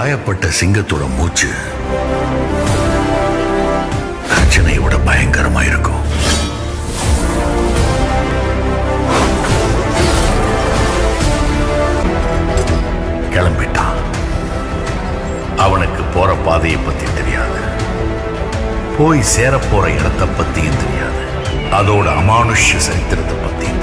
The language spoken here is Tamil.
காயப்பட்ட சிங்கத்தோட மூச்சு பிரச்சனையை விட பயங்கரமா இருக்கும். கிளம்பிட்டான். அவனுக்கு போற பாதையை பத்தி தெரியாது, போய் சேர போற இடத்தை பத்தியும் தெரியாது, அதோட அமானுஷ்ய சரித்திரத்தை பத்தியும்